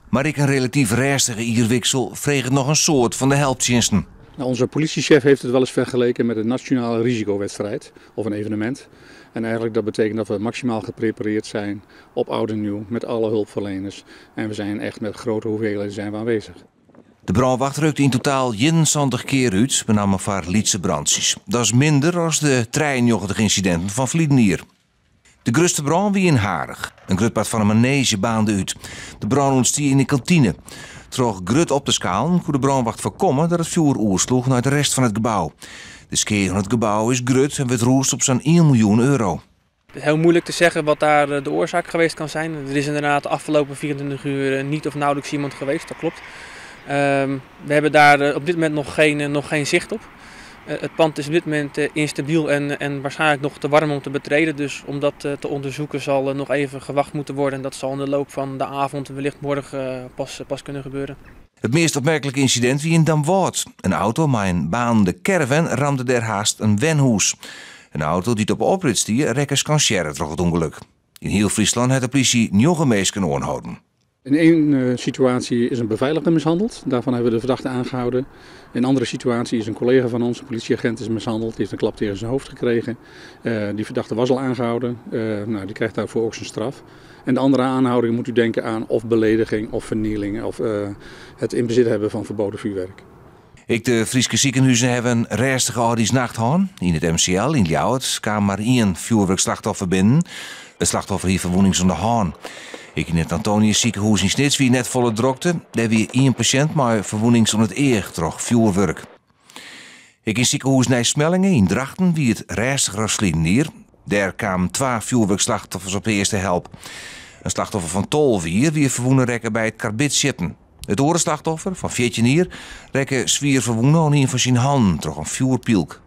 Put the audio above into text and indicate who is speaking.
Speaker 1: Maar ik een relatief rustige ierwiksel vreeg het nog een soort van de helpdiensten.
Speaker 2: Nou, onze politiechef heeft het wel eens vergeleken met een nationale risicowedstrijd of een evenement. En eigenlijk dat betekent dat we maximaal geprepareerd zijn op oud en nieuw met alle hulpverleners. En we zijn echt met grote hoeveelheden zijn we aanwezig.
Speaker 1: De brandwacht rukte in totaal 21 keer uit, met name voor Lietse brandjes. Dat is minder dan de 93 incidenten van verleden jaar. De grootste brand wie in Harig. Een grutpad van een manege baande uit. De brand ontstier in de kantine. Terug grut op de schaal kon de brandwacht voorkomen dat het vuur oersloeg naar de rest van het gebouw. De skeer van het gebouw is grut en werd roest op zo'n 1 miljoen euro.
Speaker 3: Het is heel moeilijk te zeggen wat daar de oorzaak geweest kan zijn. Er is inderdaad de afgelopen 24 uur niet of nauwelijks iemand geweest, dat klopt. We hebben daar op dit moment nog geen zicht op. Het pand is op dit moment instabiel en waarschijnlijk nog te warm om te betreden. Dus om dat te onderzoeken zal nog even gewacht moeten worden. En dat zal in de loop van de avond wellicht morgen pas kunnen gebeuren.
Speaker 1: Het meest opmerkelijke incident wie in Damwoord. Een auto met een baande caravan ramde der haast een wenhoes. Een auto die op oprit stier rekkers kan scheren door het ongeluk. In heel Friesland heeft de politie 9 mensen aangehouden.
Speaker 2: In één situatie is een beveiliger mishandeld. Daarvan hebben we de verdachte aangehouden. In een andere situatie is een collega van ons, een politieagent, is mishandeld. Die heeft een klap tegen zijn hoofd gekregen. Die verdachte was al aangehouden. Die krijgt daarvoor ook zijn straf. En de andere aanhouding moet u denken aan of belediging of vernieling of het in bezit hebben van verboden vuurwerk.
Speaker 1: Ik de Frieske ziekenhuizen hebben een rustige aardisnacht gehad. In het MCL in Ljouwert kwam maar 1 vuurwerkslachtoffer binnen. Het slachtoffer hier verwonding zonder haan. Ik in het Antonius ziekenhuis in Snits wie net volle drokte. Daar weer 1 patiënt maar verwonding zonder het eer troch vuurwerk. Ik in ziekenhuis Nijsmellingen in Drachten wie het rustig rasslien hier. Daar kwamen 2 vuurwerkslachtoffers op de eerste help. Een slachtoffer van 12 wie verwonden rekken bij het karbit zitten. Het andere slachtoffer van 14 rekken zwier verwonden aan een van zijn hand troch een vuurpielk.